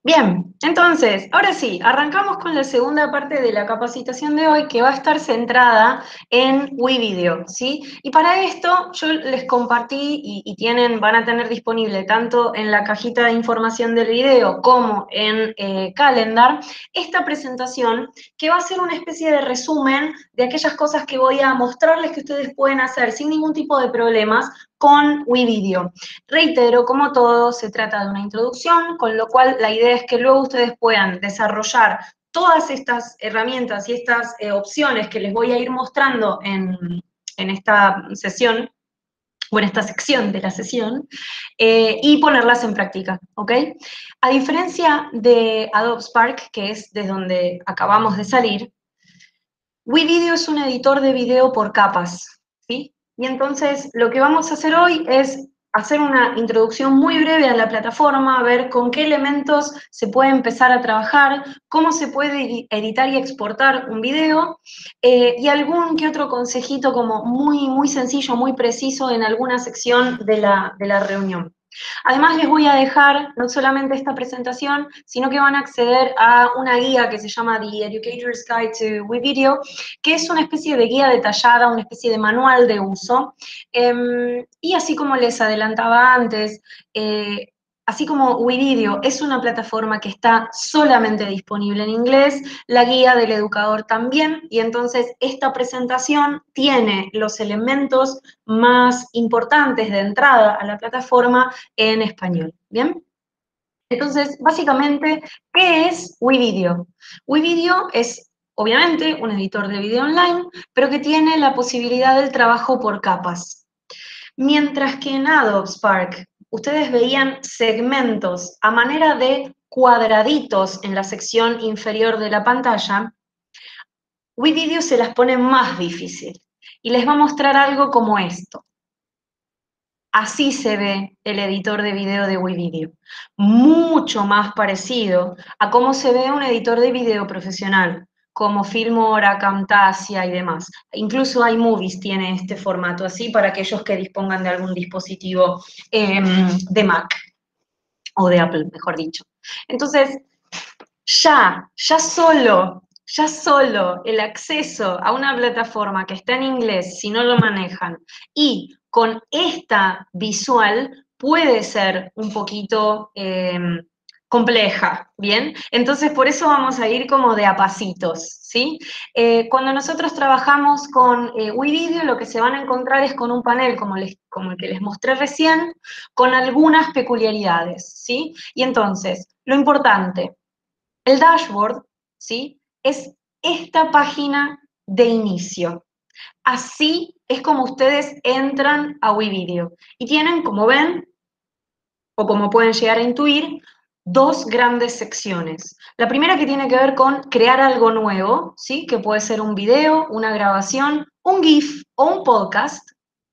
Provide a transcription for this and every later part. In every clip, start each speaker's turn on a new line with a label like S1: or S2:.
S1: Bien, entonces, ahora sí, arrancamos con la segunda parte de la capacitación de hoy que va a estar centrada en WeVideo, ¿sí? Y para esto yo les compartí van a tener disponible tanto en la cajita de información del video como en Calendar esta presentación que va a ser una especie de resumen de aquellas cosas que voy a mostrarles que ustedes pueden hacer sin ningún tipo de problemas con WeVideo. Reitero, como todo, se trata de una introducción, con lo cual la idea es que luego ustedes puedan desarrollar todas estas herramientas y estas opciones que les voy a ir mostrando en esta sesión, o en esta sección de la sesión, y ponerlas en práctica, ¿ok? A diferencia de Adobe Spark, que es de donde acabamos de salir, WeVideo es un editor de video por capas, ¿sí? Y entonces lo que vamos a hacer hoy es hacer una introducción muy breve a la plataforma, ver con qué elementos se puede empezar a trabajar, cómo se puede editar y exportar un video, y algún que otro consejito como muy sencillo, muy preciso en alguna sección de la reunión. Además, les voy a dejar no solamente esta presentación, sino que van a acceder a una guía que se llama The Educator's Guide to WeVideo, que es una especie de guía detallada, una especie de manual de uso. Y así como les adelantaba antes, así como WeVideo es una plataforma que está solamente disponible en inglés, la guía del educador también, y entonces esta presentación tiene los elementos más importantes de entrada a la plataforma en español. ¿Bien? Entonces, básicamente, ¿qué es WeVideo? WeVideo es, obviamente, un editor de video online, pero que tiene la posibilidad del trabajo por capas. Mientras que en Adobe Spark ustedes veían segmentos a manera de cuadraditos en la sección inferior de la pantalla, WeVideo se las pone más difícil y les va a mostrar algo como esto. Así se ve el editor de video de WeVideo. Mucho más parecido a cómo se ve un editor de video profesional, como Filmora, Camtasia y demás. Incluso iMovies tiene este formato así para aquellos que dispongan de algún dispositivo de Mac o de Apple, mejor dicho. Entonces, ya solo el acceso a una plataforma que está en inglés, si no lo manejan, y con esta visual puede ser un poquito compleja, ¿bien? Entonces, por eso vamos a ir como de a pasitos, ¿sí? Cuando nosotros trabajamos con WeVideo, lo que se van a encontrar es con un panel como el que les mostré recién, con algunas peculiaridades, ¿sí? Y entonces, lo importante, el dashboard, ¿sí? Es esta página de inicio. Así es como ustedes entran a WeVideo. Y tienen, como ven, o como pueden llegar a intuir, dos grandes secciones. La primera que tiene que ver con crear algo nuevo, ¿sí? Que puede ser un video, una grabación, un GIF o un podcast.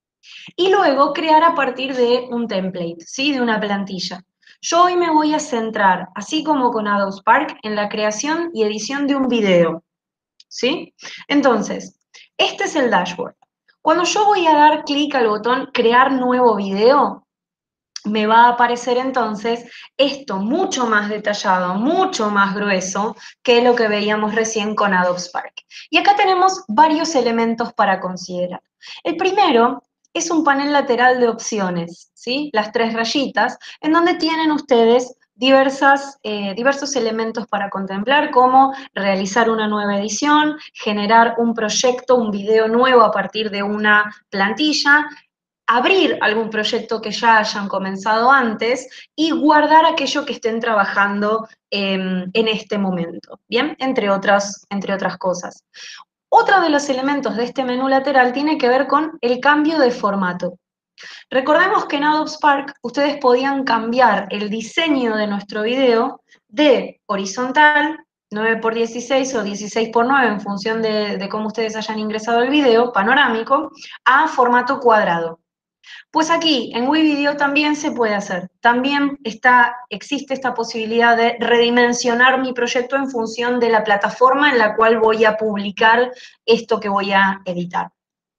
S1: Y luego crear a partir de un template, ¿sí? De una plantilla. Yo hoy me voy a centrar, así como con Adobe Spark, en la creación y edición de un video, ¿sí? Entonces, este es el dashboard. Cuando yo voy a dar clic al botón crear nuevo video, me va a aparecer entonces esto mucho más detallado, mucho más grueso que lo que veíamos recién con Adobe Spark. Y acá tenemos varios elementos para considerar. El primero es un panel lateral de opciones, ¿sí? Las tres rayitas, en donde tienen ustedes diversos elementos para contemplar, como realizar una nueva edición, generar un proyecto, un video nuevo a partir de una plantilla, abrir algún proyecto que ya hayan comenzado antes y guardar aquello que estén trabajando en este momento, ¿bien? Entre otras cosas. Otro de los elementos de este menú lateral tiene que ver con el cambio de formato. Recordemos que en Adobe Spark ustedes podían cambiar el diseño de nuestro video de horizontal, 9x16 o 16x9 en función de cómo ustedes hayan ingresado el video, panorámico, a formato cuadrado. Pues aquí, en WeVideo también se puede hacer. También existe esta posibilidad de redimensionar mi proyecto en función de la plataforma en la cual voy a publicar esto que voy a editar.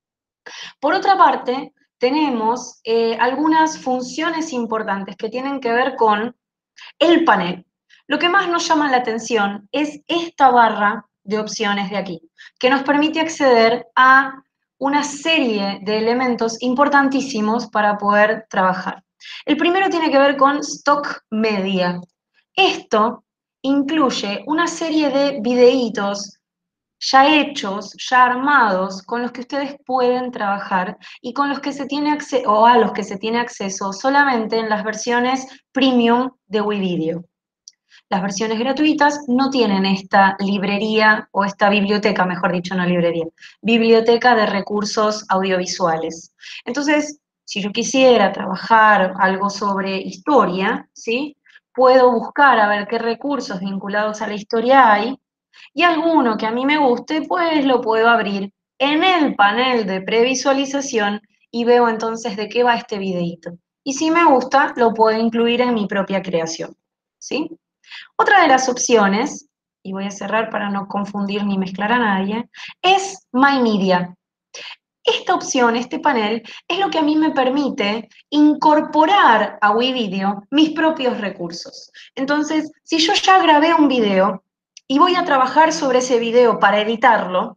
S1: Por otra parte, tenemos algunas funciones importantes que tienen que ver con el panel. Lo que más nos llama la atención es esta barra de opciones de aquí, que nos permite acceder a una serie de elementos importantísimos para poder trabajar. El primero tiene que ver con Stock Media. Esto incluye una serie de videitos ya hechos, ya armados, con los que ustedes pueden trabajar y con los que se tiene acceso, o a los que se tiene acceso solamente en las versiones premium de WeVideo. Las versiones gratuitas no tienen esta librería o esta biblioteca, mejor dicho, no librería, biblioteca de recursos audiovisuales. Entonces, si yo quisiera trabajar algo sobre historia, ¿sí? Puedo buscar a ver qué recursos vinculados a la historia hay y alguno que a mí me guste, pues lo puedo abrir en el panel de previsualización y veo entonces de qué va este videíto. Y si me gusta, lo puedo incluir en mi propia creación, ¿sí? Otra de las opciones, y voy a cerrar para no confundir ni mezclar a nadie, es My Media. Esta opción, este panel, es lo que a mí me permite incorporar a WeVideo mis propios recursos. Entonces, si yo ya grabé un video y voy a trabajar sobre ese video para editarlo,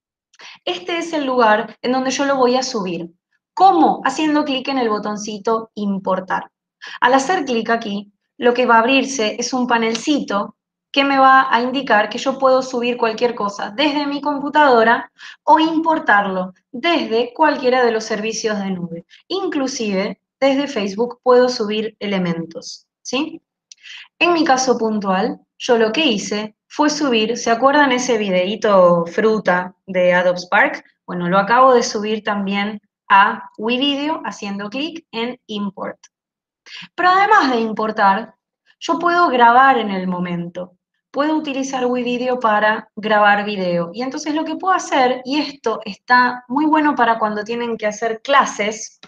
S1: este es el lugar en donde yo lo voy a subir. ¿Cómo? Haciendo clic en el botoncito Importar. Al hacer clic aquí, lo que va a abrirse es un panelcito que me va a indicar que yo puedo subir cualquier cosa desde mi computadora o importarlo desde cualquiera de los servicios de nube. Inclusive, desde Facebook puedo subir elementos, ¿sí? En mi caso puntual, yo lo que hice fue subir, ¿se acuerdan ese videíto fruta de Adobe Spark? Bueno, lo acabo de subir también a WeVideo haciendo clic en Import. Pero además de importar, yo puedo grabar en el momento. Puedo utilizar WeVideo para grabar video. Y entonces lo que puedo hacer, y esto está muy bueno para cuando tienen que hacer clases,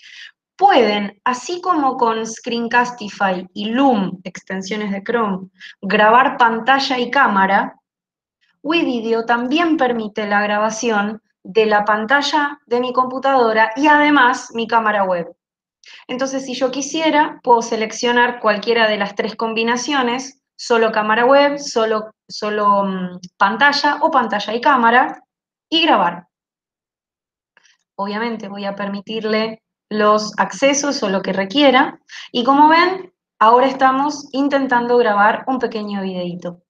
S1: pueden, así como con Screencastify y Loom, extensiones de Chrome, grabar pantalla y cámara, WeVideo también permite la grabación de la pantalla de mi computadora y además mi cámara web. Entonces, si yo quisiera, puedo seleccionar cualquiera de las tres combinaciones, solo cámara web, solo pantalla o pantalla y cámara, y grabar. Obviamente voy a permitirle los accesos o lo que requiera. Y como ven, ahora estamos intentando grabar un pequeño videíto.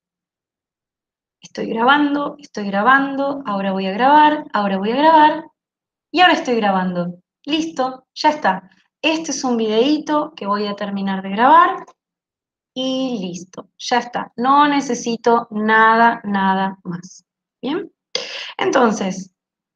S1: Estoy grabando, ahora voy a grabar, ahora voy a grabar y ahora estoy grabando. Listo, ya está. Este es un videíto que voy a terminar de grabar y listo, ya está. No necesito nada, nada más. ¿Bien? Entonces,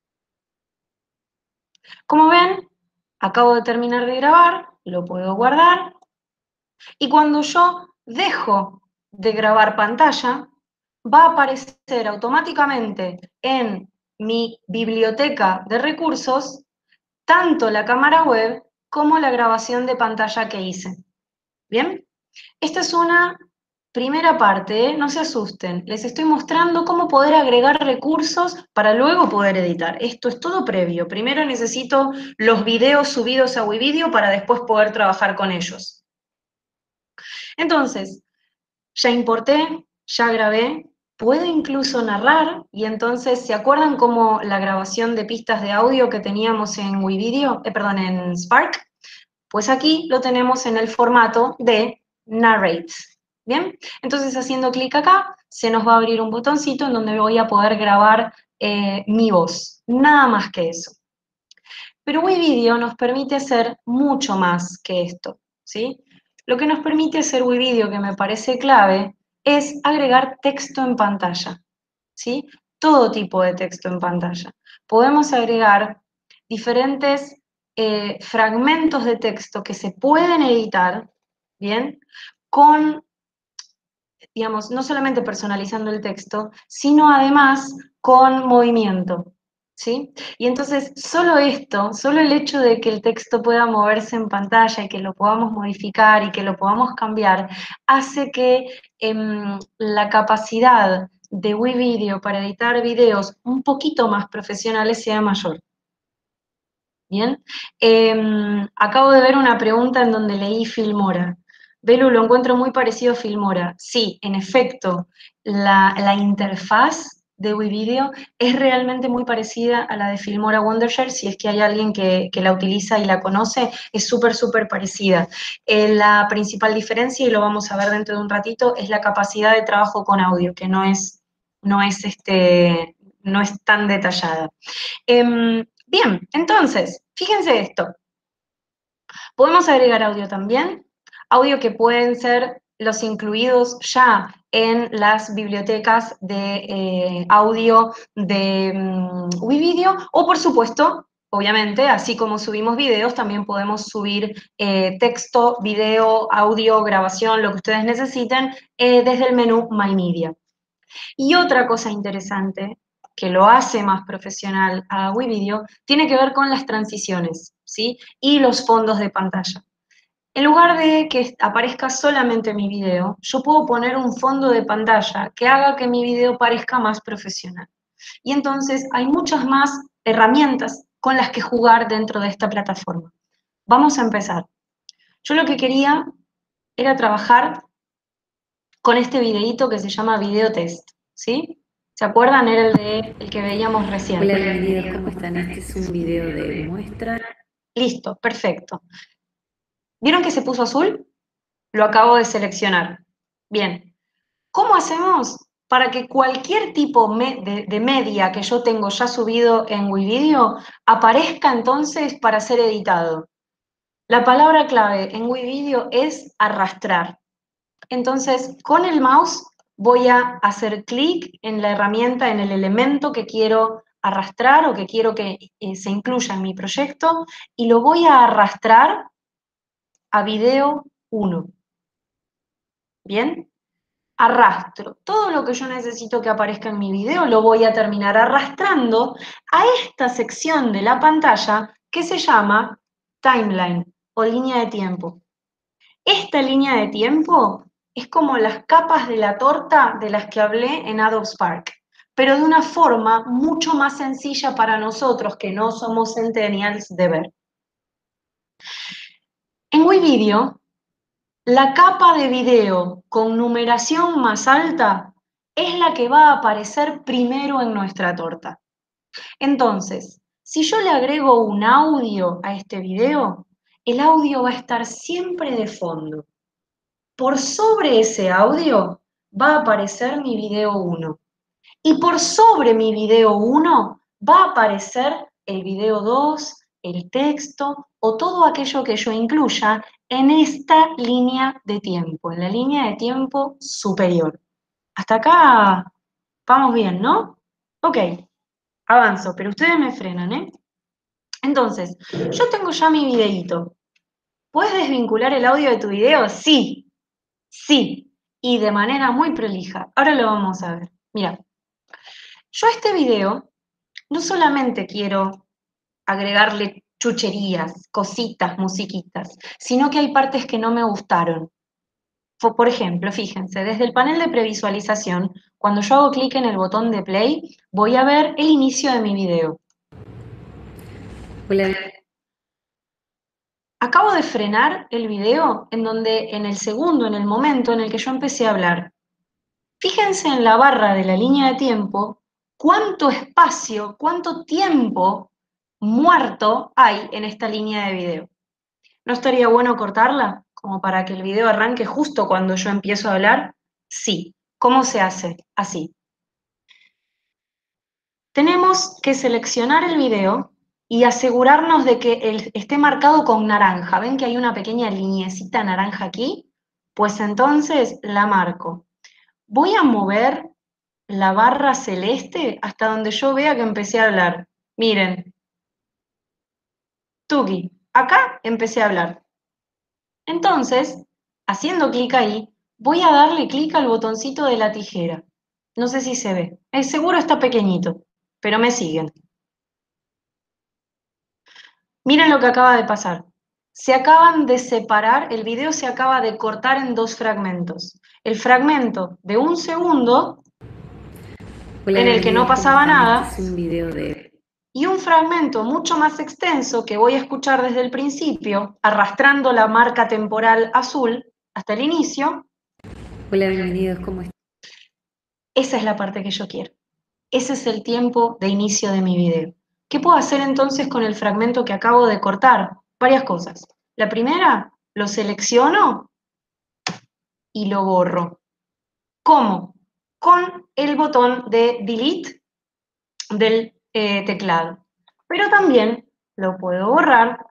S1: como ven, acabo de terminar de grabar, lo puedo guardar y cuando yo dejo de grabar pantalla, va a aparecer automáticamente en mi biblioteca de recursos tanto la cámara web como la grabación de pantalla que hice. ¿Bien? Esta es una primera parte, ¿eh? No se asusten. Les estoy mostrando cómo poder agregar recursos para luego poder editar. Esto es todo previo. Primero necesito los videos subidos a WeVideo para después poder trabajar con ellos. Entonces, ya importé, ya grabé, puedo incluso narrar, y entonces, ¿se acuerdan cómo la grabación de pistas de audio que teníamos en WeVideo, perdón, en Spark? Pues aquí lo tenemos en el formato de Narrate. ¿Bien? Entonces, haciendo clic acá, se nos va a abrir un botoncito en donde voy a poder grabar mi voz. Nada más que eso. Pero WeVideo nos permite hacer mucho más que esto, ¿sí? Lo que nos permite hacer WeVideo, que me parece clave, es agregar texto en pantalla, ¿sí? Todo tipo de texto en pantalla. Podemos agregar diferentes fragmentos de texto que se pueden editar, ¿bien? Con, digamos, no solamente personalizando el texto, sino además con movimiento, ¿sí? Y entonces, solo esto, solo el hecho de que el texto pueda moverse en pantalla y que lo podamos modificar y que lo podamos cambiar, hace que la capacidad de WeVideo para editar videos un poquito más profesionales sea mayor. Bien, acabo de ver una pregunta en donde leí Filmora. Belu, lo encuentro muy parecido a Filmora. Sí, en efecto, la interfaz de WeVideo es realmente muy parecida a la de Filmora Wondershare. Si es que hay alguien que la utiliza y la conoce, es súper, súper parecida. La principal diferencia, y lo vamos a ver dentro de un ratito, es la capacidad de trabajo con audio, que no es tan detallada. Bien, entonces, fíjense esto. Podemos agregar audio también, audio que pueden ser los incluidos ya en las bibliotecas de audio de WeVideo, o por supuesto, obviamente, así como subimos videos, también podemos subir texto, video, audio, grabación, lo que ustedes necesiten, desde el menú My Media. Y otra cosa interesante que lo hace más profesional a WeVideo tiene que ver con las transiciones, ¿sí? Y los fondos de pantalla. En lugar de que aparezca solamente mi video, yo puedo poner un fondo de pantalla que haga que mi video parezca más profesional. Y entonces hay muchas más herramientas con las que jugar dentro de esta plataforma. Vamos a empezar. Yo lo que quería era trabajar con este videíto que se llama video test, ¿sí? ¿Se acuerdan? Era el que veíamos recién.
S2: Hola queridos, ¿cómo están? Este es un video de muestra.
S1: Listo, perfecto. ¿Vieron que se puso azul? Lo acabo de seleccionar. Bien. ¿Cómo hacemos para que cualquier tipo de media que yo tengo ya subido en WeVideo aparezca entonces para ser editado? La palabra clave en WeVideo es arrastrar. Entonces, con el mouse voy a hacer clic en la herramienta, en el elemento que quiero arrastrar o que quiero que se incluya en mi proyecto, y lo voy a arrastrar a video 1. ¿Bien? Arrastro. Todo lo que yo necesito que aparezca en mi video lo voy a terminar arrastrando a esta sección de la pantalla que se llama timeline o línea de tiempo. Esta línea de tiempo es como las capas de la torta de las que hablé en Adobe Spark, pero de una forma mucho más sencilla para nosotros que no somos centennials de ver. En WeVideo, la capa de video con numeración más alta es la que va a aparecer primero en nuestra torta. Entonces, si yo le agrego un audio a este video, el audio va a estar siempre de fondo. Por sobre ese audio va a aparecer mi video 1. Y por sobre mi video 1 va a aparecer el video 2, el texto o todo aquello que yo incluya en esta línea de tiempo, en la línea de tiempo superior. Hasta acá vamos bien, ¿no? Ok, avanzo, pero ustedes me frenan, ¿eh? Entonces, yo tengo ya mi videíto. ¿Puedes desvincular el audio de tu video? Sí, sí, y de manera muy prolija. Ahora lo vamos a ver. Mira, yo a este video no solamente quiero agregarle chucherías, cositas, musiquitas, sino que hay partes que no me gustaron. Por ejemplo, fíjense, desde el panel de previsualización, cuando yo hago clic en el botón de play, voy a ver el inicio de mi video.
S2: Hola,
S1: Acabo de frenar el video en el segundo, en el momento en el que yo empecé a hablar. Fíjense en la barra de la línea de tiempo, cuánto espacio, cuánto tiempo muerto hay en esta línea de video. ¿No estaría bueno cortarla? Como para que el video arranque justo cuando yo empiezo a hablar. Sí. ¿Cómo se hace? Así. Tenemos que seleccionar el video y asegurarnos de que esté marcado con naranja. ¿Ven que hay una pequeña lineecita naranja aquí? Pues entonces la marco. Voy a mover la barra celeste hasta donde yo vea que empecé a hablar. Miren, tuki, acá empecé a hablar. Entonces, haciendo clic ahí, voy a darle clic al botoncito de la tijera. No sé si se ve. Seguro está pequeñito, pero me siguen. Miren lo que acaba de pasar. Se acaban de separar, el video se acaba de cortar en dos fragmentos. El fragmento de un segundo,
S2: hola
S1: en el que no
S2: queridos, ¿cómo
S1: pasaba
S2: están? Este
S1: nada,
S2: es un video de.
S1: y un fragmento mucho más extenso que voy a escuchar desde el principio, arrastrando la marca temporal azul, hasta el inicio.
S2: Hola, bienvenidos, ¿cómo están?
S1: Esa es la parte que yo quiero. Ese es el tiempo de inicio de mi video. ¿Qué puedo hacer entonces con el fragmento que acabo de cortar? Varias cosas. La primera, lo selecciono y lo borro. ¿Cómo? Con el botón de Delete del teclado. Pero también lo puedo borrar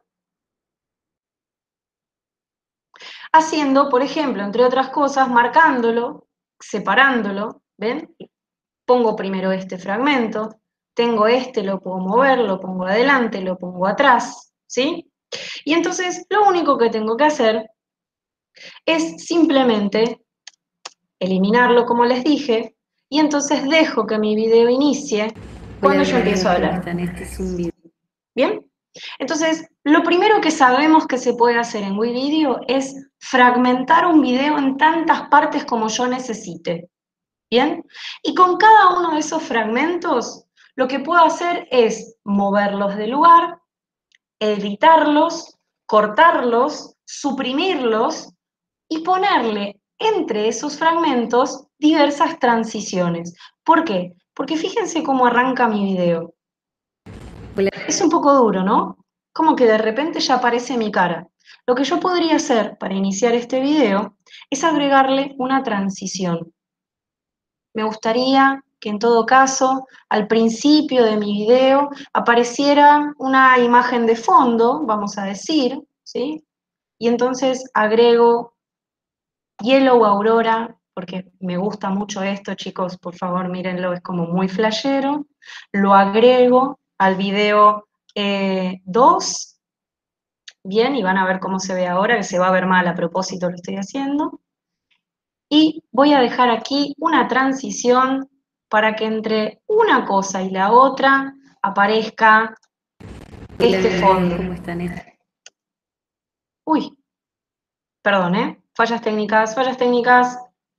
S1: haciendo, por ejemplo, entre otras cosas, marcándolo, separándolo, ¿ven? Pongo primero este fragmento, tengo este, lo puedo mover, lo pongo adelante, lo pongo atrás, ¿sí? Y entonces lo único que tengo que hacer es simplemente eliminarlo, como les dije, y entonces dejo que mi video inicie
S2: Hola,
S1: cuando yo empiezo
S2: bienvenidos,
S1: a
S2: ¿cómo
S1: hablar.
S2: están? Este es un video.
S1: ¿Bien? Entonces, lo primero que sabemos que se puede hacer en WeVideo es fragmentar un video en tantas partes como yo necesite. ¿Bien? Y con cada uno de esos fragmentos, lo que puedo hacer es moverlos de lugar, editarlos, cortarlos, suprimirlos y ponerle entre esos fragmentos diversas transiciones. ¿Por qué? Porque fíjense cómo arranca mi video.
S2: Hola,
S1: Es un poco duro, ¿no? Como que de repente ya aparece mi cara. Lo que yo podría hacer para iniciar este video es agregarle una transición. Me gustaría que en todo caso, al principio de mi video, apareciera una imagen de fondo, vamos a decir, ¿sí? Y entonces agrego Yellow Aurora, porque me gusta mucho esto, chicos, por favor, mírenlo, es como muy flashero. Lo agrego al video 2, bien, y van a ver cómo se ve ahora, que se va a ver mal a propósito lo estoy haciendo. Y voy a dejar aquí una transición para que entre una cosa y la otra aparezca
S2: hola,
S1: este
S2: bienvenidos, ¿cómo
S1: fondo.
S2: están?
S1: Uy, perdón, ¿eh? Fallas técnicas, fallas técnicas.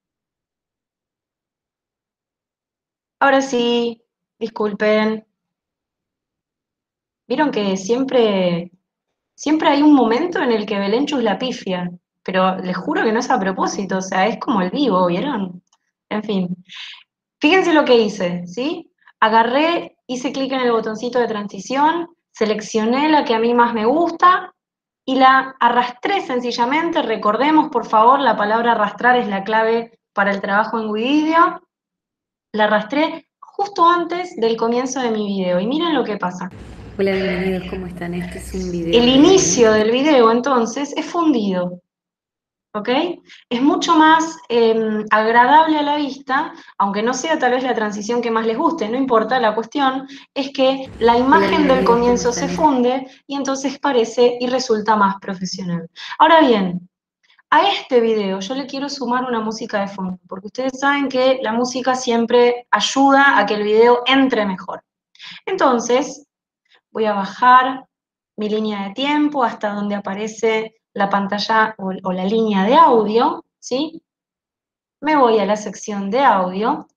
S1: Ahora sí, disculpen. Vieron que siempre hay un momento en el que Belenchus la pifia, pero les juro que no es a propósito, o sea, es como el vivo, ¿vieron? En fin. Fíjense lo que hice, ¿sí? Agarré, hice clic en el botoncito de transición, seleccioné la que a mí más me gusta y la arrastré sencillamente. Recordemos, por favor, la palabra arrastrar es la clave para el trabajo en WeVideo. La arrastré justo antes del comienzo de mi video y miren lo que pasa.
S2: Hola, bienvenidos, ¿cómo están? Este es un video
S1: El
S2: de
S1: inicio
S2: muestra.
S1: del video, entonces, es fundido. ¿Ok? Es mucho más agradable a la vista, aunque no sea tal vez la transición que más les guste, no importa, la cuestión es que la
S2: Hola,
S1: imagen del
S2: bienvenidos, ¿cómo
S1: comienzo se
S2: están?
S1: funde y entonces parece y resulta más profesional. Ahora bien, a este video yo le quiero sumar una música de fondo, porque ustedes saben que la música siempre ayuda a que el video entre mejor. Entonces, voy a bajar mi línea de tiempo hasta donde aparece la pantalla o la línea de audio, ¿sí? Me voy a la sección de audio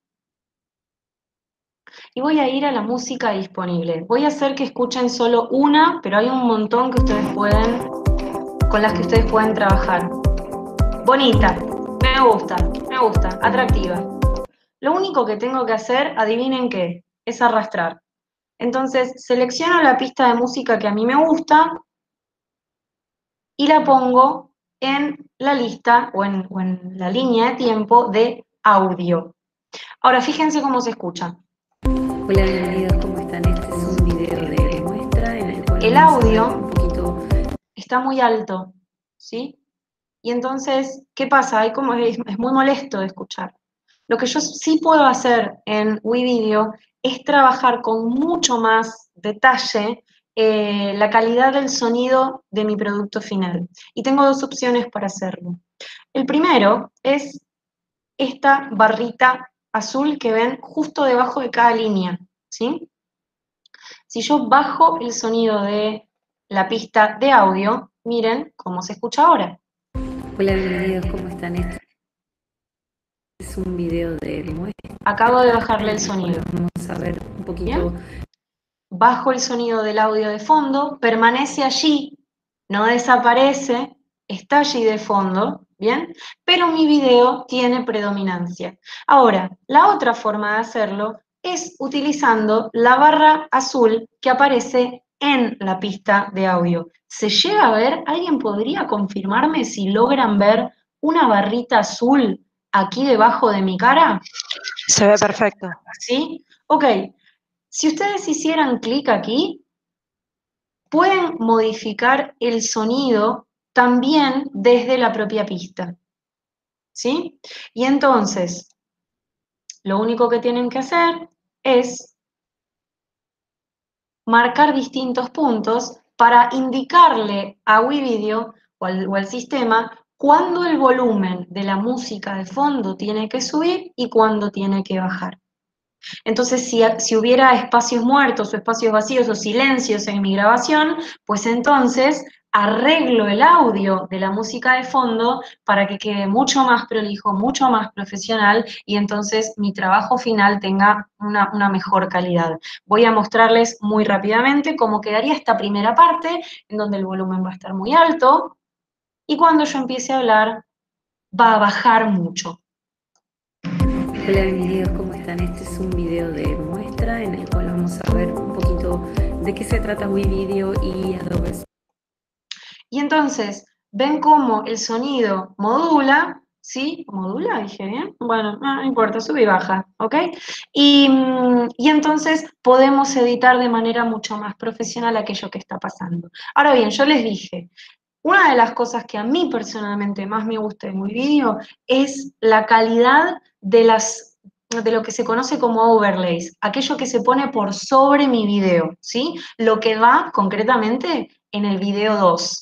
S1: y voy a ir a la música disponible. Voy a hacer que escuchen solo una, pero hay un montón que con las que ustedes pueden trabajar. Bonita, me gusta, atractiva. Lo único que tengo que hacer, adivinen qué, es arrastrar. Entonces, selecciono la pista de música que a mí me gusta y la pongo en la lista o en la línea de tiempo de audio. Ahora, fíjense cómo se escucha.
S2: Hola, bienvenidos, ¿cómo están? Este es un video de muestra en el cual
S1: El
S2: vamos a ver un
S1: audio
S2: poquito.
S1: está muy alto, ¿sí? Y entonces, ¿qué pasa? Es muy molesto de escuchar. Lo que yo sí puedo hacer en WeVideo es trabajar con mucho más detalle la calidad del sonido de mi producto final. Y tengo dos opciones para hacerlo. El primero es esta barrita azul que ven justo debajo de cada línea, ¿sí? Si yo bajo el sonido de la pista de audio, miren cómo se escucha ahora.
S2: Hola, bienvenidos, ¿cómo están? Este es un video de
S1: Acabo de
S2: muestra
S1: bajarle
S2: en
S1: el
S2: el cual
S1: sonido.
S2: vamos a ver un poquito.
S1: ¿Bien? Bajo el sonido del audio de fondo, permanece allí, no desaparece, está allí de fondo, ¿bien? Pero mi video tiene predominancia. Ahora, la otra forma de hacerlo es utilizando la barra azul que aparece en la pista de audio. ¿Se llega a ver? ¿Alguien podría confirmarme si logran ver una barrita azul aquí debajo de mi cara?
S3: Se ve perfecto.
S1: ¿Sí? Ok. Si ustedes hicieran clic aquí, pueden modificar el sonido también desde la propia pista. ¿Sí? Y entonces, lo único que tienen que hacer es marcar distintos puntos para indicarle a WeVideo o al sistema cuándo el volumen de la música de fondo tiene que subir y cuándo tiene que bajar. Entonces, si hubiera espacios muertos o espacios vacíos o silencios en mi grabación, pues entonces arreglo el audio de la música de fondo para que quede mucho más prolijo, mucho más profesional y entonces mi trabajo final tenga una mejor calidad. Voy a mostrarles muy rápidamente cómo quedaría esta primera parte, en donde el volumen va a estar muy alto y cuando yo empiece a hablar va a bajar mucho.
S2: Hola bienvenidos, ¿cómo están? Este es un video de muestra en el cual vamos a ver un poquito de qué se trata WeVideo y Adobe.
S1: Y entonces, ven cómo el sonido modula, ¿sí? ¿Modula? Dije bien. Bueno, no importa, sube y baja, ¿ok? Y entonces podemos editar de manera mucho más profesional aquello que está pasando. Ahora bien, yo les dije, una de las cosas que a mí personalmente más me gusta de mi vídeo es la calidad de lo que se conoce como overlays, aquello que se pone por sobre mi video, ¿sí? Lo que va concretamente en el video 2.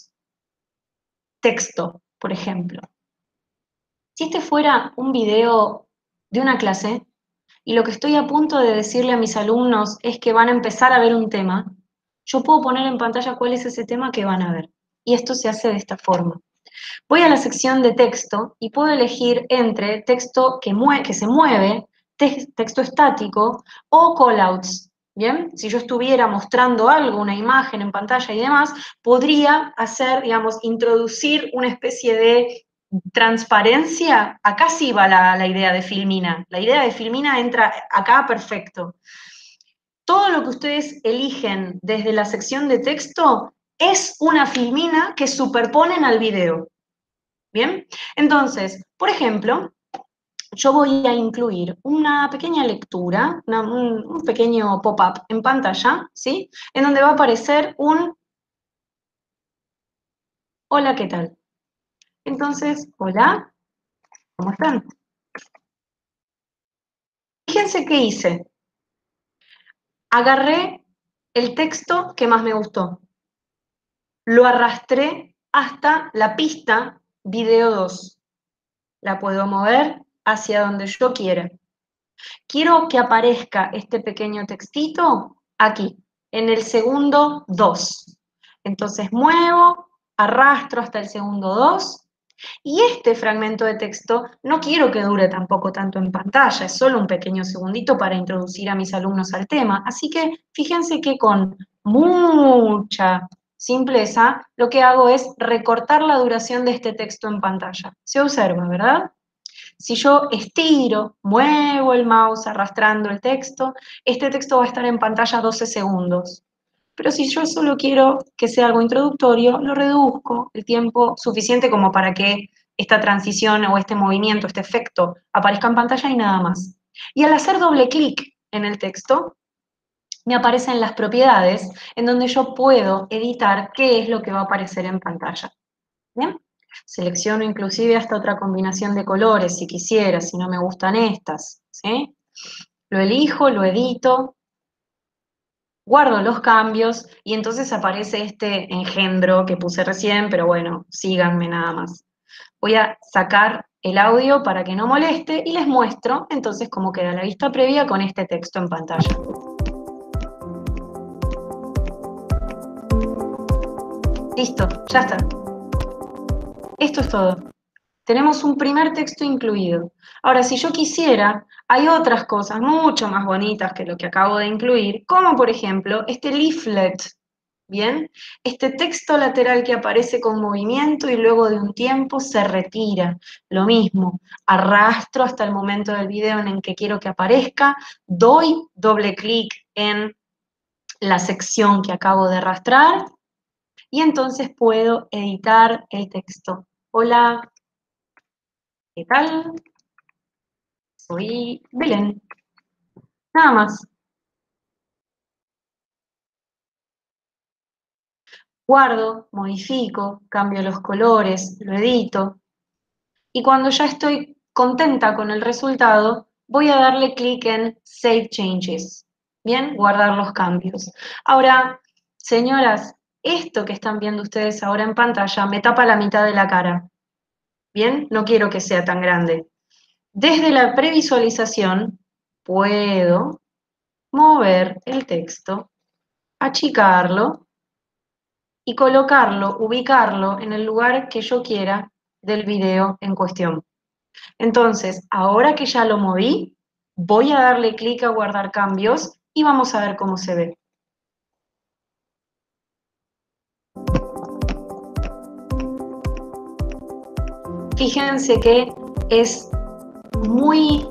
S1: Texto, por ejemplo. Si este fuera un video de una clase y lo que estoy a punto de decirle a mis alumnos es que van a empezar a ver un tema, yo puedo poner en pantalla cuál es ese tema que van a ver. Y esto se hace de esta forma. Voy a la sección de texto y puedo elegir entre texto que se mueve, texto estático o callouts. ¿Bien? Si yo estuviera mostrando algo, una imagen en pantalla y demás, podría hacer, digamos, introducir una especie de transparencia. Acá sí va la idea de Filmina. La idea de Filmina entra acá perfecto. Todo lo que ustedes eligen desde la sección de texto es una Filmina que superponen al video. ¿Bien? Entonces, por ejemplo, yo voy a incluir una pequeña lectura, un pequeño pop-up en pantalla, ¿sí? En donde va a aparecer un hola, ¿qué tal? Entonces, hola, ¿cómo están? Fíjense qué hice. Agarré el texto que más me gustó. Lo arrastré hasta la pista video 2. La puedo mover hacia donde yo quiera. Quiero que aparezca este pequeño textito aquí, en el segundo 2. Entonces muevo, arrastro hasta el segundo 2, y este fragmento de texto no quiero que dure tampoco tanto en pantalla, es solo un pequeño segundito para introducir a mis alumnos al tema. Así que fíjense que con mucha simpleza lo que hago es recortar la duración de este texto en pantalla. Se observa, ¿verdad? Si yo estiro, muevo el mouse arrastrando el texto, este texto va a estar en pantalla 12 segundos. Pero si yo solo quiero que sea algo introductorio, lo reduzco el tiempo suficiente como para que esta transición o este movimiento, este efecto, aparezca en pantalla y nada más. Y al hacer doble clic en el texto, me aparecen las propiedades en donde yo puedo editar qué es lo que va a aparecer en pantalla. ¿Bien? Selecciono inclusive hasta otra combinación de colores si quisiera, si no me gustan estas, ¿sí? Lo elijo, lo edito, guardo los cambios y entonces aparece este engendro que puse recién, pero bueno, síganme nada más. Voy a sacar el audio para que no moleste y les muestro entonces cómo queda la vista previa con este texto en pantalla. Listo, ya está. Esto es todo. Tenemos un primer texto incluido. Ahora, si yo quisiera, hay otras cosas mucho más bonitas que lo que acabo de incluir, como por ejemplo este leaflet. Bien, este texto lateral que aparece con movimiento y luego de un tiempo se retira. Lo mismo, arrastro hasta el momento del video en el que quiero que aparezca, doy doble clic en la sección que acabo de arrastrar y entonces puedo editar el texto. Hola, ¿qué tal? Soy Belén. Nada más. Guardo, modifico, cambio los colores, lo edito. Y cuando ya estoy contenta con el resultado, voy a darle clic en Save Changes. Bien, guardar los cambios. Ahora, señoras, esto que están viendo ustedes ahora en pantalla me tapa la mitad de la cara. Bien, no quiero que sea tan grande. Desde la previsualización puedo mover el texto, achicarlo y colocarlo, ubicarlo en el lugar que yo quiera del video en cuestión. Entonces, ahora que ya lo moví, voy a darle clic a guardar cambios y vamos a ver cómo se ve. Fíjense que es muy,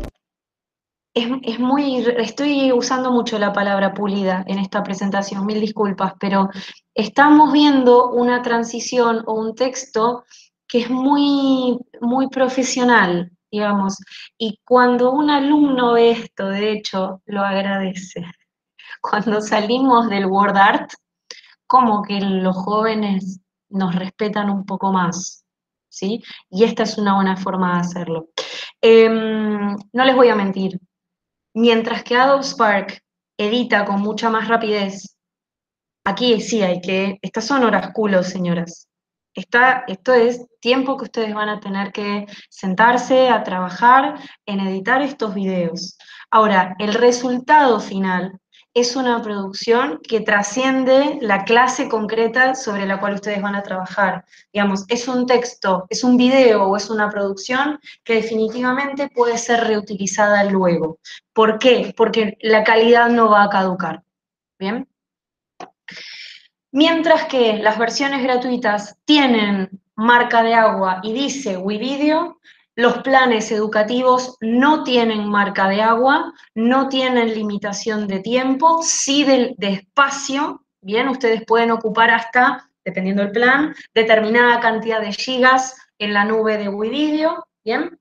S1: estoy usando mucho la palabra pulida en esta presentación, mil disculpas, pero estamos viendo una transición o un texto que es muy profesional, digamos, y cuando un alumno ve esto, de hecho, lo agradece. Cuando salimos del word art, como que los jóvenes nos respetan un poco más, ¿sí? Y esta es una buena forma de hacerlo. No les voy a mentir, mientras que Adobe Spark edita con mucha más rapidez, aquí sí hay que, estas son horas culo, señoras. Esto es tiempo que ustedes van a tener que sentarse a trabajar en editar estos videos. Ahora, el resultado final es una producción que trasciende la clase concreta sobre la cual ustedes van a trabajar. Digamos, es un texto, es un video o es una producción que definitivamente puede ser reutilizada luego. ¿Por qué? Porque la calidad no va a caducar. ¿Bien? Mientras que las versiones gratuitas tienen marca de agua y dice WeVideo, los planes educativos no tienen marca de agua, no tienen limitación de tiempo, sí de espacio, bien, ustedes pueden ocupar hasta, dependiendo del plan, determinada cantidad de gigas en la nube de WeVideo, bien.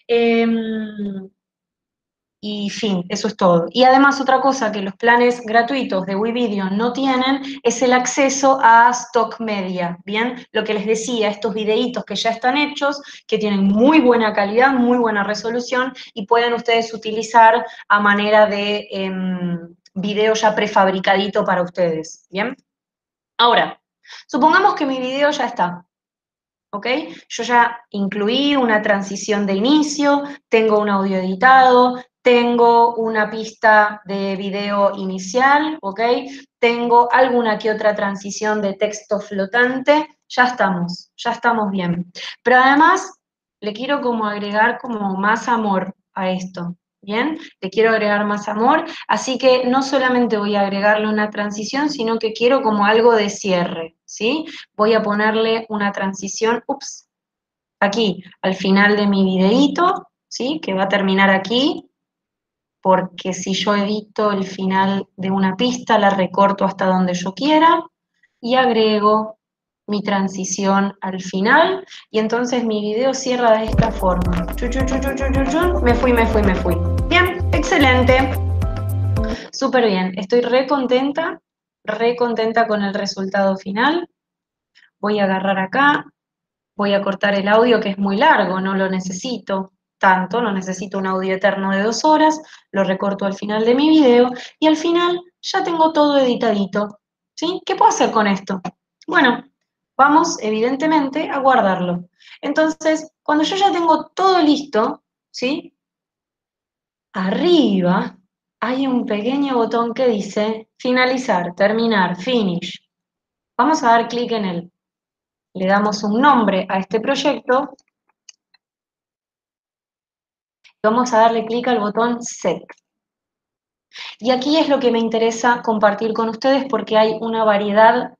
S1: Y fin, eso es todo. Y además otra cosa que los planes gratuitos de WeVideo no tienen es el acceso a Stock Media, ¿bien? Lo que les decía, estos videitos que ya están hechos, que tienen muy buena calidad, muy buena resolución y pueden ustedes utilizar a manera de video ya prefabricadito para ustedes, ¿bien? Ahora, supongamos que mi video ya está, ¿ok? Yo ya incluí una transición de inicio, tengo un audio editado, tengo una pista de video inicial, ¿ok? Tengo alguna que otra transición de texto flotante, ya estamos bien. Pero además le quiero como agregar como más amor a esto, ¿bien? Le quiero agregar más amor, así que no solamente voy a agregarle una transición, sino que quiero como algo de cierre, ¿sí? Voy a ponerle una transición, aquí, al final de mi videíto, ¿sí? Que va a terminar aquí, porque si yo edito el final de una pista, la recorto hasta donde yo quiera, y agrego mi transición al final, y entonces mi video cierra de esta forma. Me fui. Bien, excelente. Súper bien, estoy re contenta con el resultado final. Voy a agarrar acá, voy a cortar el audio que es muy largo, no lo necesito tanto, no necesito un audio eterno de 2 horas, lo recorto al final de mi video y al final ya tengo todo editadito. ¿Sí? ¿Qué puedo hacer con esto? Bueno, vamos evidentemente a guardarlo. Entonces, cuando yo ya tengo todo listo, ¿sí? Arriba hay un pequeño botón que dice finalizar, terminar, finish. Vamos a dar clic en él. Le damos un nombre a este proyecto y vamos a darle clic al botón Set. Y aquí es lo que me interesa compartir con ustedes porque hay una variedad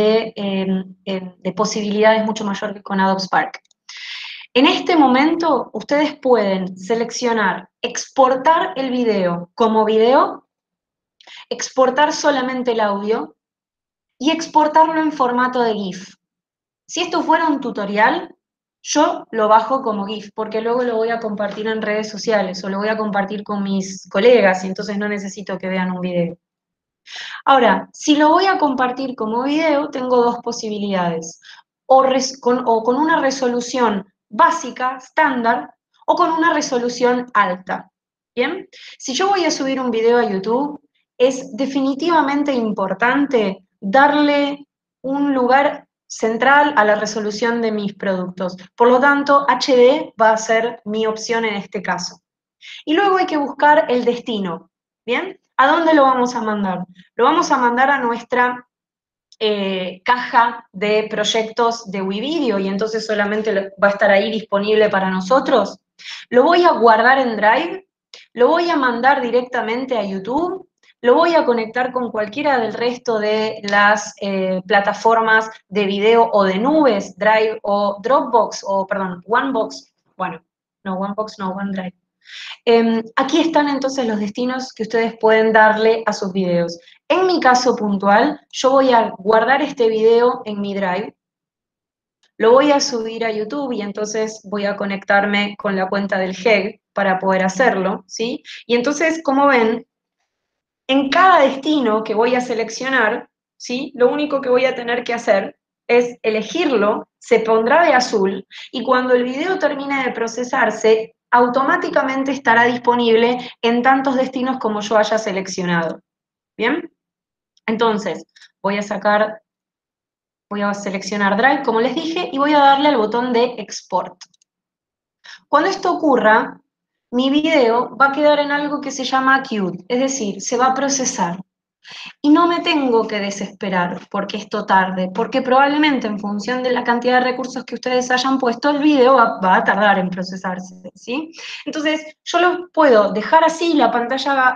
S1: de posibilidades mucho mayor que con Adobe Spark. En este momento, ustedes pueden seleccionar exportar el video como video, exportar solamente el audio y exportarlo en formato de GIF. Si esto fuera un tutorial, yo lo bajo como GIF, porque luego lo voy a compartir en redes sociales o lo voy a compartir con mis colegas y entonces no necesito que vean un video. Ahora, si lo voy a compartir como video, tengo dos posibilidades. O con una resolución básica, estándar, o con una resolución alta. ¿Bien? Si yo voy a subir un video a YouTube, es definitivamente importante darle un lugar central a la resolución de mis productos. Por lo tanto, HD va a ser mi opción en este caso. Y luego hay que buscar el destino, ¿bien? ¿A dónde lo vamos a mandar? Lo vamos a mandar a nuestra caja de proyectos de WeVideo y entonces solamente va a estar ahí disponible para nosotros. Lo voy a guardar en Drive, lo voy a mandar directamente a YouTube, lo voy a conectar con cualquiera del resto de las plataformas de video o de nubes, Drive o Dropbox, o perdón, OneBox, bueno, no, OneBox no, OneDrive. Aquí están entonces los destinos que ustedes pueden darle a sus videos. En mi caso puntual, yo voy a guardar este video en mi Drive, lo voy a subir a YouTube y entonces voy a conectarme con la cuenta del HEG para poder hacerlo, ¿sí? Y entonces, como ven, en cada destino que voy a seleccionar, ¿sí? Lo único que voy a tener que hacer es elegirlo, se pondrá de azul, y cuando el video termine de procesarse, automáticamente estará disponible en tantos destinos como yo haya seleccionado. ¿Bien? Entonces, voy a seleccionar Drive, como les dije, y voy a darle al botón de Export. Cuando esto ocurra, mi video va a quedar en algo que se llama queued, es decir, se va a procesar. Y no me tengo que desesperar porque esto tarde, porque probablemente en función de la cantidad de recursos que ustedes hayan puesto, el video va a tardar en procesarse, ¿sí? Entonces, yo lo puedo dejar así, la pantalla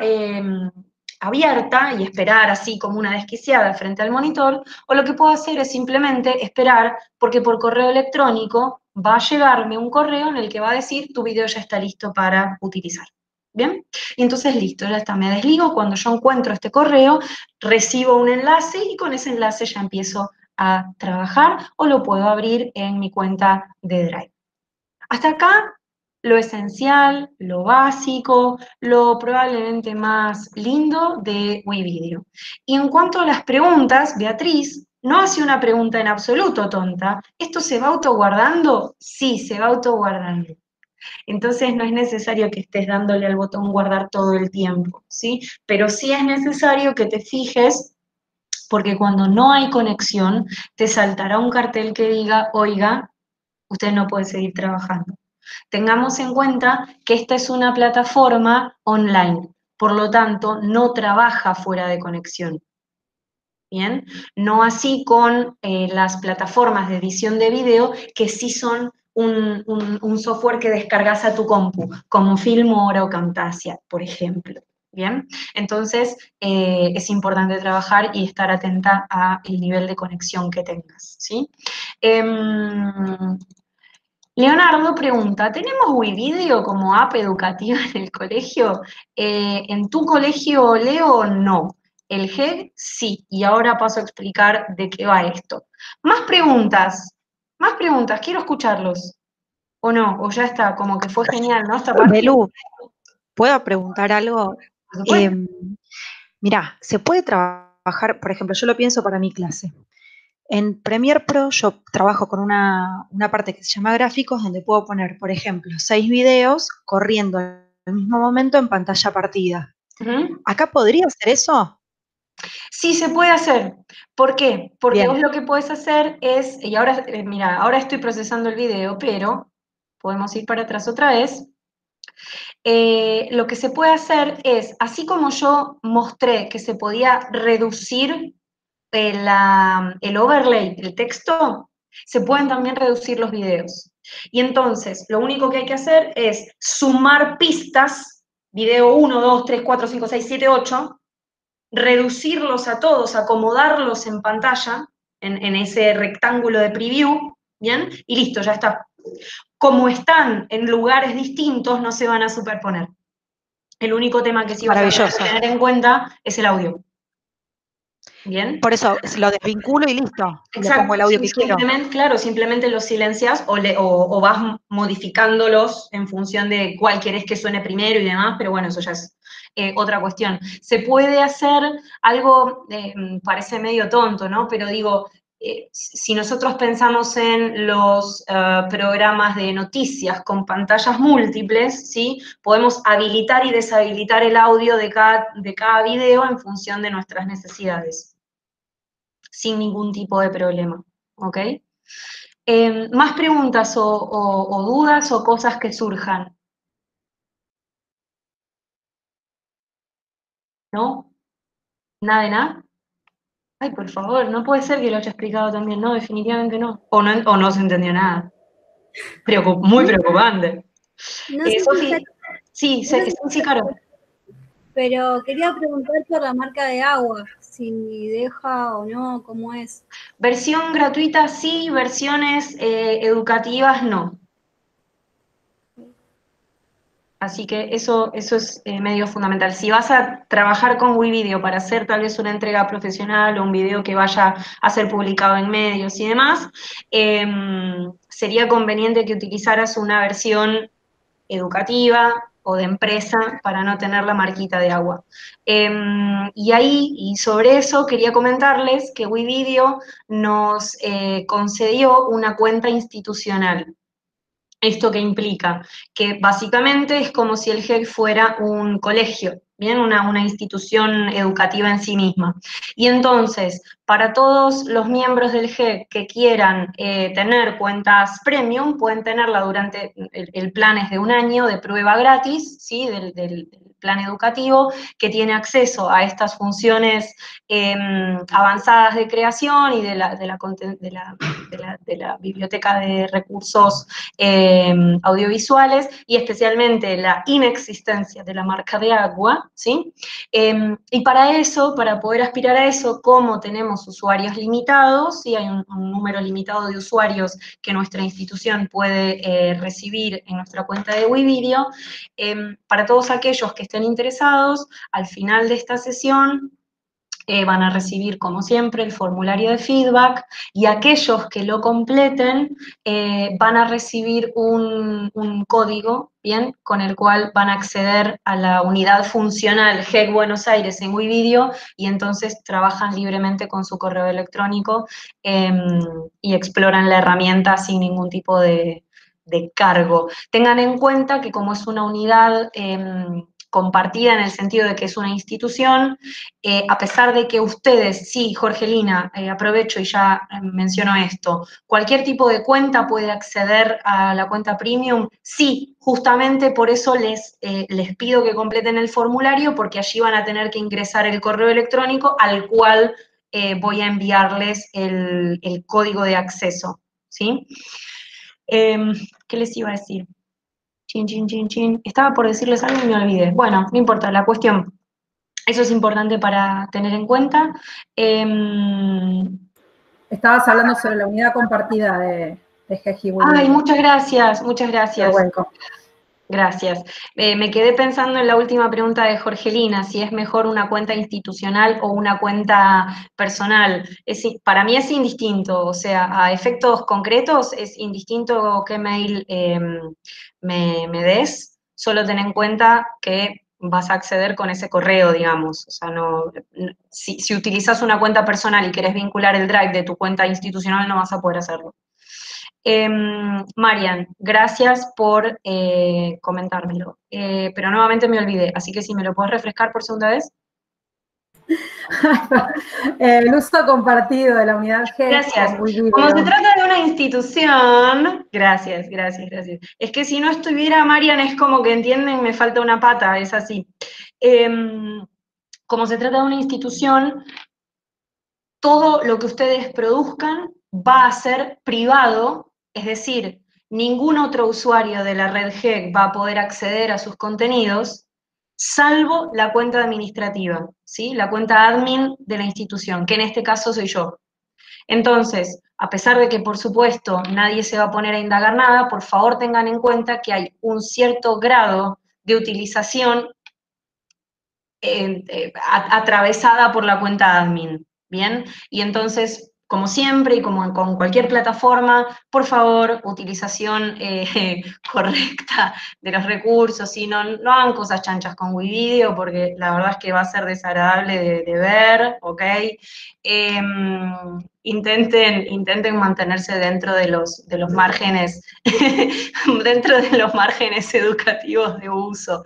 S1: abierta y esperar así como una desquiciada frente al monitor, o lo que puedo hacer es simplemente esperar porque por correo electrónico va a llegarme un correo en el que va a decir tu video ya está listo para utilizar. ¿Bien? Y entonces listo, ya está, me desligo, cuando yo encuentro este correo, recibo un enlace y con ese enlace ya empiezo a trabajar o lo puedo abrir en mi cuenta de Drive. Hasta acá lo esencial, lo básico, lo probablemente más lindo de WeVideo. Y en cuanto a las preguntas, Beatriz no hace una pregunta en absoluto tonta. ¿Esto se va autoguardando? Sí, se va autoguardando. Entonces no es necesario que estés dándole al botón guardar todo el tiempo, ¿sí? Pero sí es necesario que te fijes, porque cuando no hay conexión, te saltará un cartel que diga, oiga, usted no puede seguir trabajando. Tengamos en cuenta que esta es una plataforma online, por lo tanto, no trabaja fuera de conexión. ¿Bien? No así con las plataformas de edición de video, que sí son un software que descargas a tu compu, como Filmora o Camtasia, por ejemplo. ¿Bien? Entonces, es importante trabajar y estar atenta al nivel de conexión que tengas, ¿sí? Leonardo pregunta, ¿tenemos WeVideo como app educativa en el colegio? ¿En tu colegio, Leo, no? El GEG, sí, y ahora paso a explicar de qué va esto. Más preguntas, quiero escucharlos. ¿O no? O ya está, como que fue genial, ¿no? Esta parte.
S3: Belú, ¿puedo preguntar algo?
S1: Por supuesto.
S3: Mirá, se puede trabajar, por ejemplo, yo lo pienso para mi clase. En Premiere Pro yo trabajo con una parte que se llama gráficos, donde puedo poner, por ejemplo, 6 videos corriendo al mismo momento en pantalla partida.
S1: Ujú.
S3: ¿Acá podría hacer eso?
S1: Sí, se puede hacer. ¿Por qué? Porque
S3: Bien,
S1: vos lo que podés hacer es, y ahora, mira, ahora estoy procesando el video, pero podemos ir para atrás otra vez. Lo que se puede hacer es, así como yo mostré que se podía reducir el overlay, el texto, se pueden también reducir los videos. Y entonces, lo único que hay que hacer es sumar pistas video 1, 2, 3, 4, 5, 6, 7, 8, reducirlos a todos, acomodarlos en pantalla, en ese rectángulo de preview, ¿bien? Y listo, ya está. Como están en lugares distintos, no se van a superponer. El único tema que sí vas a tener en cuenta es el audio. ¿Bien?
S3: Por eso lo desvinculo y listo. Le
S1: Exacto,
S3: pongo el audio que quiero.
S1: claro, simplemente los silencias o vas modificándolos en función de cuál querés que suene primero y demás, pero bueno, eso ya es otra cuestión. Se puede hacer algo, parece medio tonto, ¿no? Pero digo, si nosotros pensamos en los programas de noticias con pantallas múltiples, ¿sí? Podemos habilitar y deshabilitar el audio de cada video en función de nuestras necesidades, sin ningún tipo de problema, ¿ok? ¿Más preguntas o dudas o cosas que surjan? ¿No? ¿Nada de nada? Ay, por favor, no puede ser que lo haya explicado también, no, definitivamente no. O no se entendió nada. Muy preocupante.
S4: No sé si
S1: Sofi, sí,
S4: no sé
S1: sí, Caro.
S4: pero quería preguntar por la marca de agua, si deja o no, cómo es.
S1: Versión gratuita sí, versiones educativas no. Así que eso es medio fundamental. Si vas a trabajar con WeVideo para hacer tal vez una entrega profesional o un video que vaya a ser publicado en medios y demás, sería conveniente que utilizaras una versión educativa o de empresa para no tener la marquita de agua. Y sobre eso quería comentarles que WeVideo nos concedió una cuenta institucional. ¿Esto qué implica? Que básicamente es como si el GEC fuera un colegio, ¿bien? Una institución educativa en sí misma. Y entonces, para todos los miembros del GEC que quieran tener cuentas premium, pueden tenerla durante, el plan es de 1 año de prueba gratis, ¿sí? Del plan educativo, que tiene acceso a estas funciones avanzadas de creación y de la biblioteca de recursos audiovisuales, y especialmente la inexistencia de la marca de agua, ¿sí? Y para eso, para poder aspirar a eso, como tenemos usuarios limitados, ¿sí? Hay un número limitado de usuarios que nuestra institución puede recibir en nuestra cuenta de WeVideo, para todos aquellos que estén interesados, al final de esta sesión, van a recibir, como siempre, el formulario de feedback, y aquellos que lo completen van a recibir un código, ¿bien? Con el cual van a acceder a la unidad funcional GEC Buenos Aires en WeVideo, y entonces trabajan libremente con su correo electrónico y exploran la herramienta sin ningún tipo de cargo. Tengan en cuenta que como es una unidad compartida en el sentido de que es una institución, a pesar de que ustedes, sí, Jorgelina, aprovecho y ya menciono esto, cualquier tipo de cuenta puede acceder a la cuenta premium, sí, justamente por eso les pido que completen el formulario, porque allí van a tener que ingresar el correo electrónico al cual voy a enviarles el código de acceso, ¿sí? ¿Qué les iba a decir? Chin, chin, chin, chin. Estaba por decirles algo y me olvidé. Bueno, no importa, la cuestión. Eso es importante para tener en cuenta.
S5: Estabas hablando sobre la unidad compartida de GEGI.
S1: Ay, muchas gracias, muchas gracias.
S5: You're welcome.
S1: Gracias. Me quedé pensando en la última pregunta de Jorgelina, si es mejor una cuenta institucional o una cuenta personal. Para mí es indistinto, o sea, a efectos concretos es indistinto qué mail me des, solo ten en cuenta que vas a acceder con ese correo, digamos. O sea, si utilizas una cuenta personal y querés vincular el Drive de tu cuenta institucional, no vas a poder hacerlo. Marian, gracias por comentármelo, pero nuevamente me olvidé, así que si me lo puedes refrescar por segunda vez.
S5: El uso compartido de la unidad GEC.
S1: Gracias. Como se trata de una institución, gracias. Es que si no estuviera Marian es como que entienden, me falta una pata, es así. Como se trata de una institución, todo lo que ustedes produzcan va a ser privado, es decir, ningún otro usuario de la red GEC va a poder acceder a sus contenidos, salvo la cuenta administrativa, ¿sí? La cuenta admin de la institución, que en este caso soy yo. Entonces, a pesar de que, por supuesto, nadie se va a poner a indagar nada, por favor tengan en cuenta que hay un cierto grado de utilización atravesada por la cuenta admin, ¿bien? Y entonces, como siempre y como con cualquier plataforma, por favor, utilización correcta de los recursos, y no hagan cosas chanchas con WeVideo, porque la verdad es que va a ser desagradable de ver, ¿ok? Intenten mantenerse dentro de los márgenes, dentro de los márgenes educativos de uso.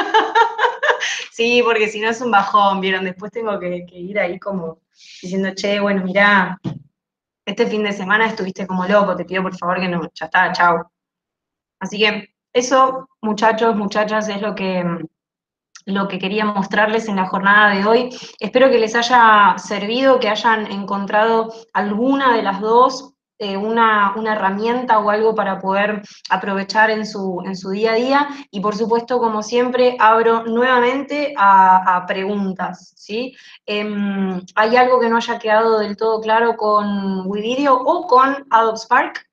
S1: Sí, porque si no es un bajón, ¿vieron? Después tengo que ir ahí como diciendo, che, bueno, mirá, este fin de semana estuviste como loco, te pido por favor que no, ya está, chao. Así que eso, muchachos, muchachas, es lo que quería mostrarles en la jornada de hoy. Espero que les haya servido, que hayan encontrado alguna de las dos, una herramienta o algo para poder aprovechar en su día a día, y por supuesto, como siempre, abro nuevamente a preguntas, ¿sí? ¿Hay algo que no haya quedado del todo claro con WeVideo o con Adobe Spark?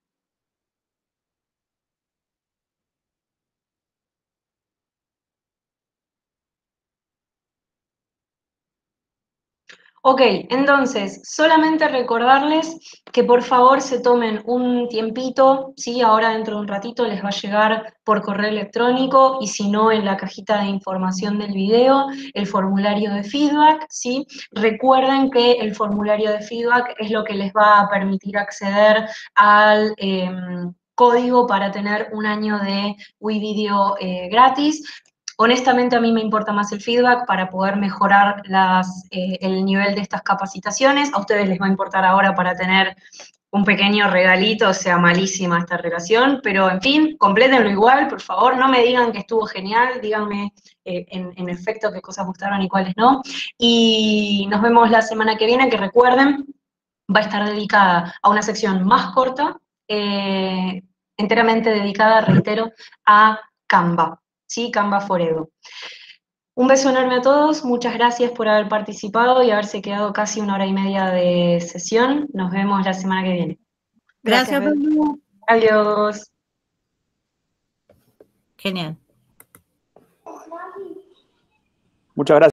S1: Ok, entonces, solamente recordarles que por favor se tomen un tiempito, ¿sí? Ahora dentro de un ratito les va a llegar por correo electrónico, y si no, en la cajita de información del video, el formulario de feedback, ¿sí? Recuerden que el formulario de feedback es lo que les va a permitir acceder al código para tener un año de WeVideo gratis. Honestamente, a mí me importa más el feedback para poder mejorar el nivel de estas capacitaciones. A ustedes les va a importar ahora para tener un pequeño regalito, o sea, malísima esta relación, pero en fin, complétenlo igual, por favor, no me digan que estuvo genial, díganme en efecto qué cosas gustaron y cuáles no. Y nos vemos la semana que viene, que recuerden, va a estar dedicada a una sección más corta, enteramente dedicada, reitero, a Canva. ¿Sí? Canva Forever. Un beso enorme a todos, muchas gracias por haber participado y haberse quedado casi 1 hora y media de sesión. Nos vemos la semana que viene.
S6: Gracias, Belu.
S1: Adiós.
S6: Genial.
S7: Muchas gracias.